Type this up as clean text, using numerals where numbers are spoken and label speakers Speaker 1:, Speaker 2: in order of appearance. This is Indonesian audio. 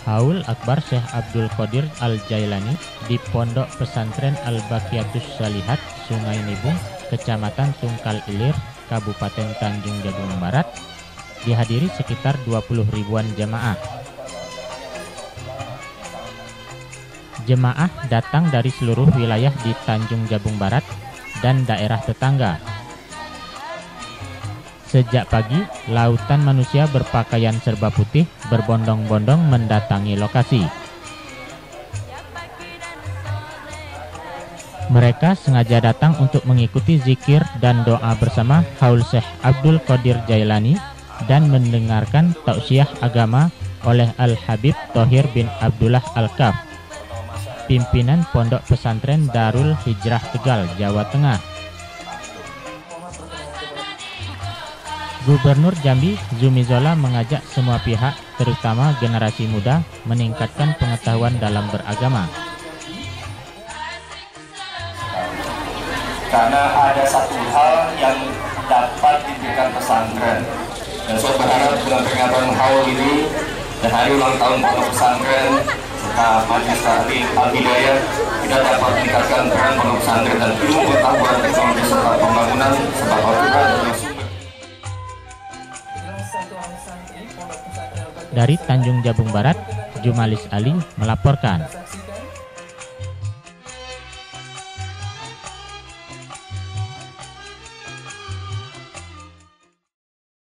Speaker 1: Haul Akbar Syekh Abdul Qadir Al-Jailani di Pondok Pesantren Al-Baqiyatus Shalihat, Sungai Nibung, Kecamatan Tungkal Ilir, Kabupaten Tanjung Jabung Barat, dihadiri sekitar 20 ribuan jemaah. Jemaah datang dari seluruh wilayah di Tanjung Jabung Barat dan daerah tetangga. Sejak pagi, lautan manusia berpakaian serba putih berbondong-bondong mendatangi lokasi. Mereka sengaja datang untuk mengikuti zikir dan doa bersama Haul Syekh Abdul Qadir Jailani dan mendengarkan tausiah agama oleh Al-Habib Thohir bin Abdullah Al-Kaf, pimpinan Pondok Pesantren Darul Hijrah Tegal, Jawa Tengah. Gubernur Jambi Zumi Zola mengajak semua pihak, terutama generasi muda, meningkatkan pengetahuan dalam beragama.
Speaker 2: Karena ada satu hal yang dapat diberikan pesantren, dan saya berharap dengan peringatan haul ini dan hari ulang tahun Pondok Pesantren serta Majelis Taklim Al-Hidayah, kita dapat meningkatkan peran Pondok Pesantren dan ilmu pengetahuan teknologi serta pembangunan sebab Al-Quran dan sumber.
Speaker 1: Dari Tanjung Jabung Barat, Jumalis Ali melaporkan.